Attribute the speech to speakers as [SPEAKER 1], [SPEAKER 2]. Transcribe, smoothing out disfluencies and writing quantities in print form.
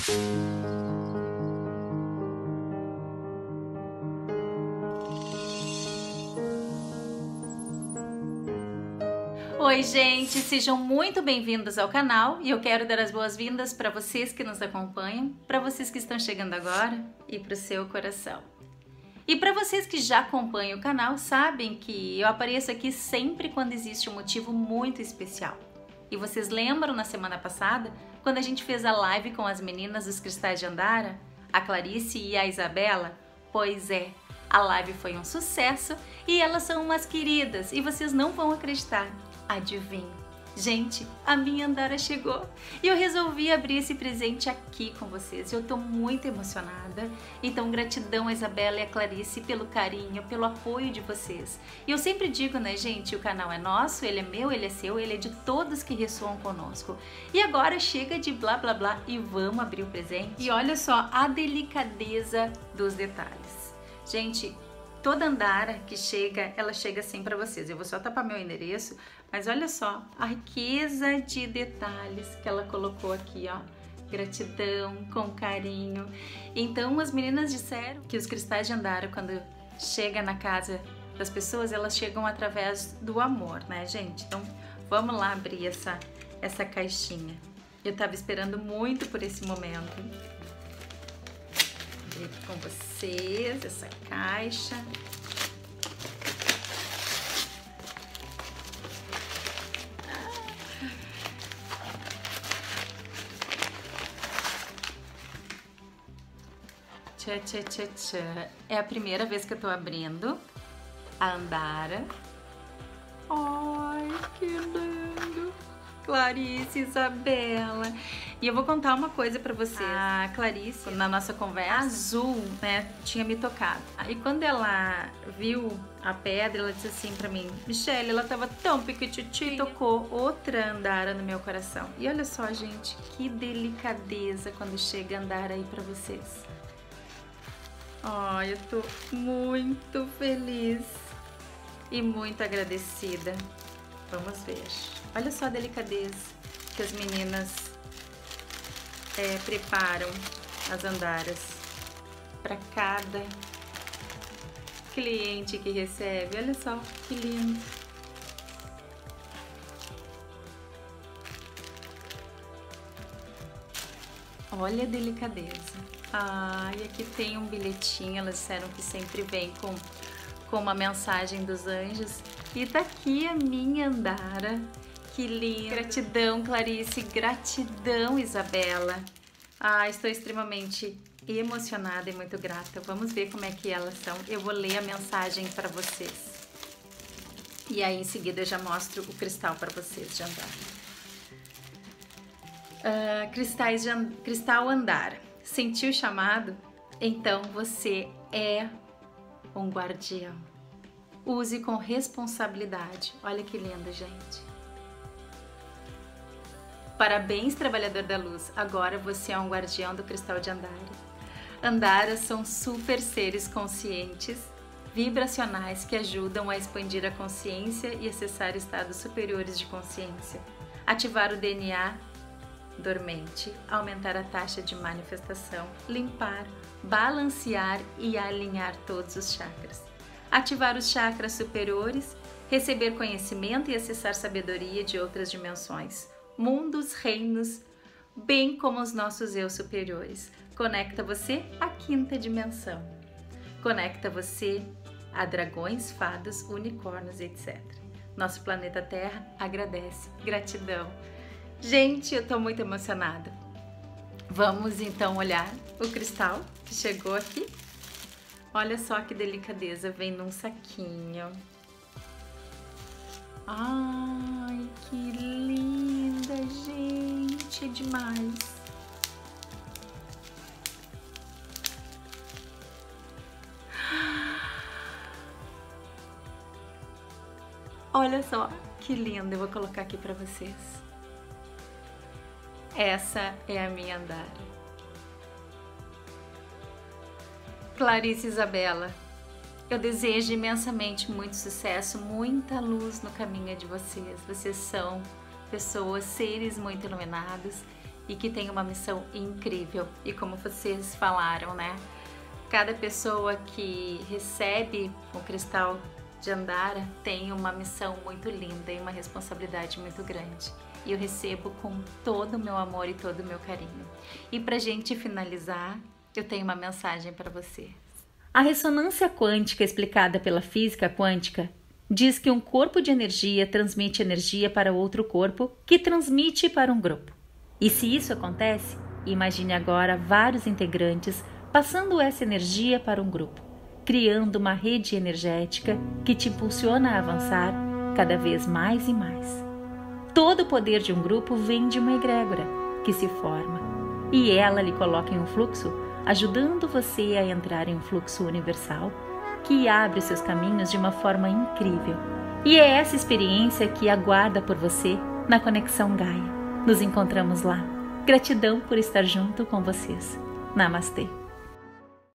[SPEAKER 1] Oi gente, sejam muito bem-vindos ao canal e eu quero dar as boas-vindas para vocês que nos acompanham, para vocês que estão chegando agora e para o seu coração. E para vocês que já acompanham o canal, sabem que eu apareço aqui sempre quando existe um motivo muito especial. E vocês lembram na semana passada, quando a gente fez a live com as meninas dos Cristais de Andara, a Clarice e a Isabela? Pois é, a live foi um sucesso e elas são umas queridas e vocês não vão acreditar. Adivinha? Gente, a minha Andara chegou e eu resolvi abrir esse presente aqui com vocês. Eu tô muito emocionada, então gratidão a Isabela e a Clarice pelo carinho, pelo apoio de vocês. E eu sempre digo, né gente, o canal é nosso, ele é meu, ele é seu, ele é de todos que ressoam conosco. E agora chega de blá blá blá e vamos abrir o presente. E olha só a delicadeza dos detalhes. Gente, toda Andara que chega, ela chega assim para vocês. Eu vou só tapar meu endereço, mas olha só a riqueza de detalhes que ela colocou aqui, ó. Gratidão, com carinho. Então as meninas disseram que os Cristais de Andara, quando chega na casa das pessoas, elas chegam através do amor, né, gente? Então vamos lá abrir essa caixinha. Eu tava esperando muito por esse momento. Vou abrir aqui com vocês essa caixa. Tchá, tchá, tchá, tchá. É a primeira vez que eu tô abrindo a Andara. Ai, que lindo! Clarice, Isabela. E eu vou contar uma coisa pra vocês. A Clarice, na nossa conversa, azul, né, tinha me tocado. Aí quando ela viu a pedra, ela disse assim pra mim: Michelle, ela tava tão pequititinha. Tocou outra Andara no meu coração. E olha só, gente, que delicadeza quando chega a Andara aí pra vocês. Ai, eu tô muito feliz e muito agradecida. Vamos ver. Olha só a delicadeza que as meninas preparam as Andaras para cada cliente que recebe. Olha só que lindo. Olha a delicadeza. Ah, e aqui tem um bilhetinho, elas disseram que sempre vem com uma mensagem dos anjos. E tá aqui a minha Andara. Que linda. Gratidão, Clarice. Gratidão, Isabela. Ah, estou extremamente emocionada e muito grata. Vamos ver como é que elas são. Eu vou ler a mensagem para vocês. E aí, em seguida, eu já mostro o cristal para vocês de Andara. Cristal Andara. Sentiu o chamado? Então você é um guardião. Use com responsabilidade. Olha que lindo, gente. Parabéns, trabalhador da luz. Agora você é um guardião do cristal de Andara. Andaras são super seres conscientes, vibracionais que ajudam a expandir a consciência e acessar estados superiores de consciência. Ativar o DNA dormente, aumentar a taxa de manifestação, limpar, balancear e alinhar todos os chakras. Ativar os chakras superiores, receber conhecimento e acessar sabedoria de outras dimensões, mundos, reinos, bem como os nossos eu superiores. Conecta você à quinta dimensão. Conecta você a dragões, fadas, unicórnios, etc. Nosso planeta Terra agradece. Gratidão. Gente, eu tô muito emocionada. Vamos então olhar o cristal que chegou aqui. Olha só que delicadeza, vem num saquinho. Ai, que linda, gente, é demais. Olha só que linda, eu vou colocar aqui pra vocês. Essa é a minha Andara. Clarice Isabela, eu desejo imensamente muito sucesso, muita luz no caminho de vocês. Vocês são pessoas, seres muito iluminados e que tem uma missão incrível. E como vocês falaram, né? Cada pessoa que recebe o cristal de Andara tem uma missão muito linda e uma responsabilidade muito grande. E eu recebo com todo o meu amor e todo o meu carinho. E pra gente finalizar, eu tenho uma mensagem para você. A ressonância quântica explicada pela física quântica diz que um corpo de energia transmite energia para outro corpo, que transmite para um grupo. E se isso acontece, imagine agora vários integrantes passando essa energia para um grupo, criando uma rede energética que te impulsiona a avançar cada vez mais e mais. Todo o poder de um grupo vem de uma egrégora que se forma, e ela lhe coloca em um fluxo, ajudando você a entrar em um fluxo universal que abre seus caminhos de uma forma incrível. E é essa experiência que aguarda por você na Conexão Gaia. Nos encontramos lá. Gratidão por estar junto com vocês. Namastê.